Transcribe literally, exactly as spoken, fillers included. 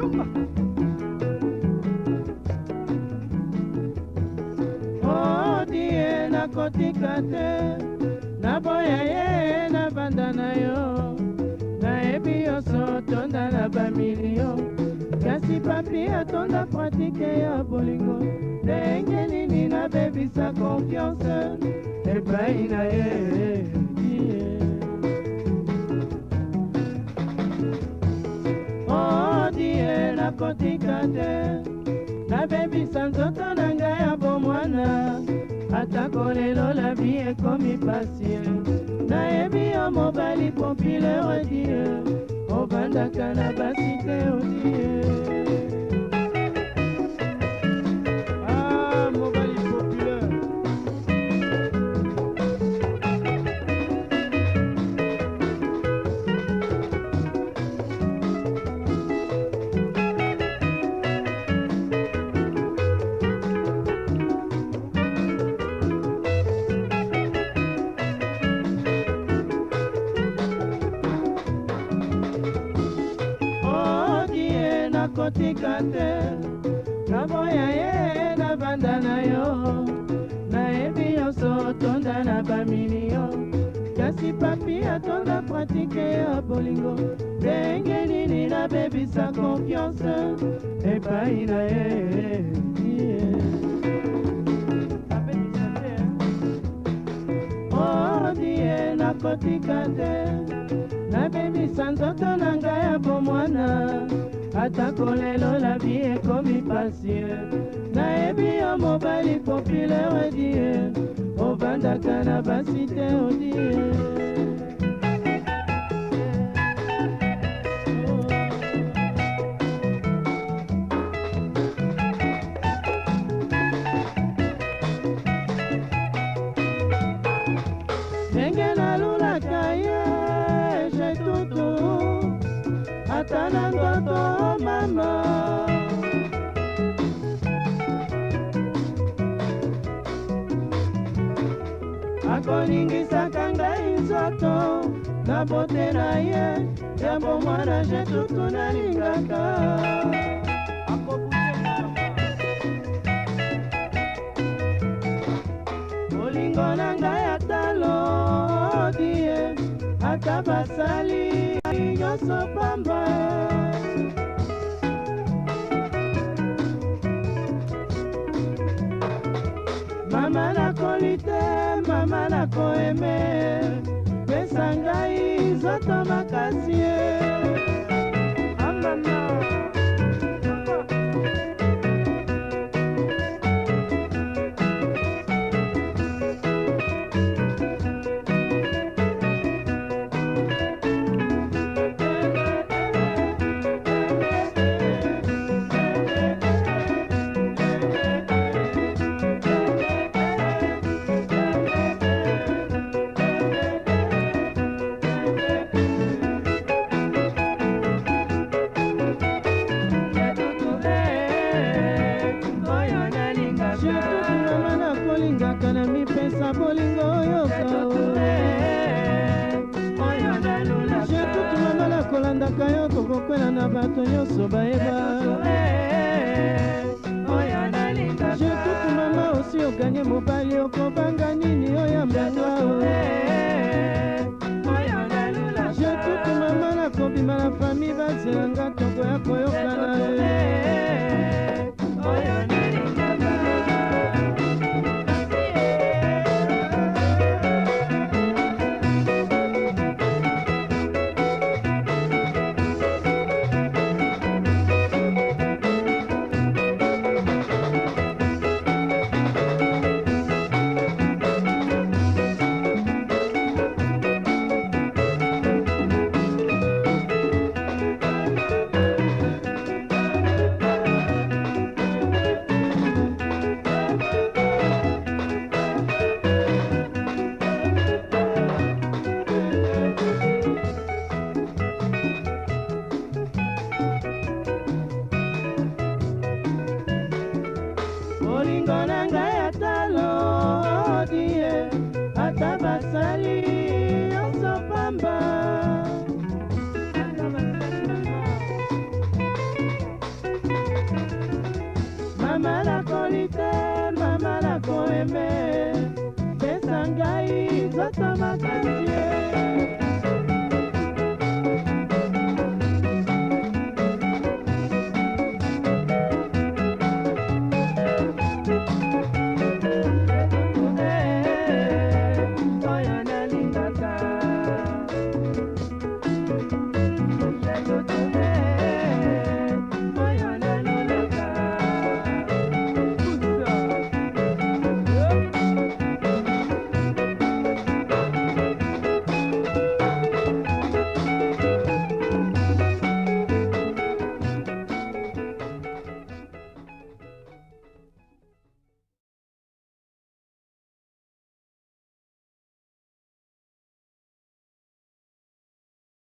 odie nakotika te naboya ye na banda na yo nayebi yoso tonda na bamilio kasi papi atonda pratike ya bolingo ndenge nini nabebisa confiance epai na ye odie nakotika te nabebisa nzoto na ngai ya bomwana atako lelo labi ekomi pasie nayebi yo mobali populaire die obandaka na basi te odie ah mobali populaire nakotika te naboya ye na banda na yo nayebi yoso tonda na bamilio kasi papi atonda pratike ya bolingo ndenge nini nabebisa confiance epai na ye odie nakotika te nabebisa nzoto na ngai ya bomwana atako lelo labi ekomi pasie nayebi yo mobali populaire die obandaka na basi te odie ndenge nalulaka ye jetutu ata na ndoto mama akoningisaka ngai nzoto na bote na ye yambo mwana jetutu nalingaka bolingo na ngai atalo die ata basali nyonso pamba mama nakoli te mama nakoeme pesa ngai nzoto makasi amama kana mipesa bolingo yoka jetutu mama nakolandaka yo kokokwela na bato nyonso bayeba jetutu mama osi oganye mobali okobanga nini oya mbanga jetutu mama nakobima na fami bazelanga toko ya koyokana